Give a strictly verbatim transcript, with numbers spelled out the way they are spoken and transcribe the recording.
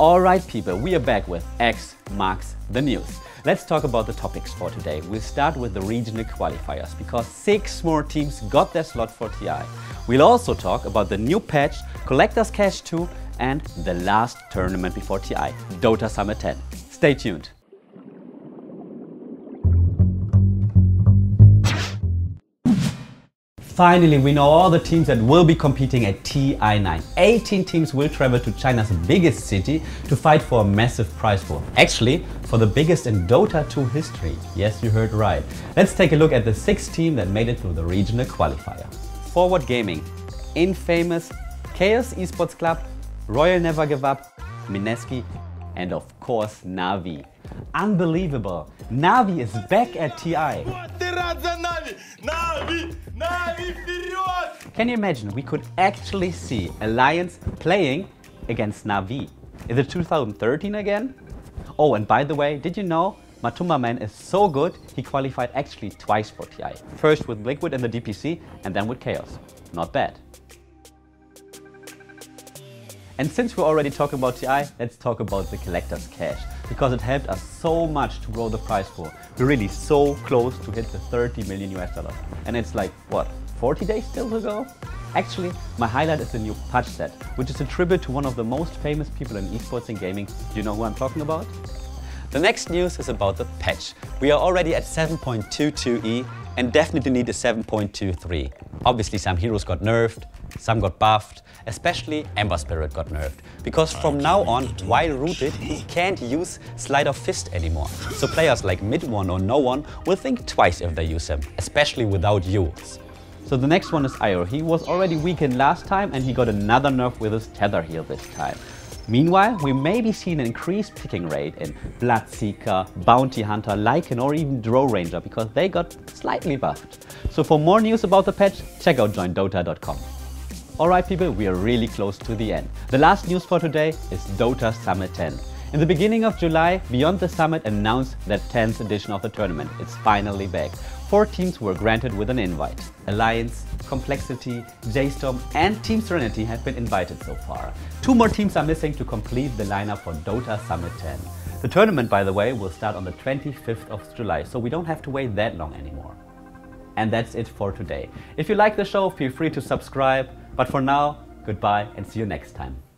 Alright people, we are back with X Marks the News. Let's talk about the topics for today. We'll start with the regional qualifiers because six more teams got their slot for T I. We'll also talk about the new patch, Collector's Cash two and the last tournament before T I, Dota Summit ten. Stay tuned. Finally, we know all the teams that will be competing at T I nine. eighteen teams will travel to China's biggest city to fight for a massive prize pool. Actually, for the biggest in Dota two history. Yes, you heard right. Let's take a look at the six teams that made it through the regional qualifier. Forward Gaming, Infamous, Chaos Esports Club, Royal Never Give Up, Mineski, and of course Navi. Unbelievable! Navi is back at T I. Can you imagine? We could actually see Alliance playing against Navi. Is it two thousand thirteen again? Oh, and by the way, did you know Matumba Man is so good, he qualified actually twice for T I. First with Liquid in the D P C and then with Chaos. Not bad. And since we're already talking about T I, let's talk about the Collector's Cash, because it helped us so much to grow the prize pool. We're really so close to hit the thirty million U S dollars. And it's like, what, forty days still to go? Actually, my highlight is the new patch set, which is a tribute to one of the most famous people in esports and gaming. Do you know who I'm talking about? The next news is about the patch. We are already at seven point two two E and definitely need a seven point two three. Obviously some heroes got nerfed, some got buffed, especially Ember Spirit got nerfed. Because from now on, while rooted, he can't use Sleight of Fist anymore. So players like mid one or no one will think twice if they use him, especially without use. So the next one is Io. He was already weakened last time and he got another nerf with his Tether heal this time. Meanwhile, we may be seeing an increased picking rate in Bloodseeker, Bounty Hunter, Lycan or even Drow Ranger because they got slightly buffed. So for more news about the patch, check out join Dota dot com. Alright people, we are really close to the end. The last news for today is Dota Summit ten. In the beginning of July, Beyond the Summit announced that tenth edition of the tournament. It's finally back. Four teams were granted with an invite. Alliance, Complexity, J-Storm and Team Serenity have been invited so far. Two more teams are missing to complete the lineup for Dota Summit ten. The tournament, by the way, will start on the twenty-fifth of July, so we don't have to wait that long anymore. And that's it for today. If you like the show, feel free to subscribe. But for now, goodbye and see you next time.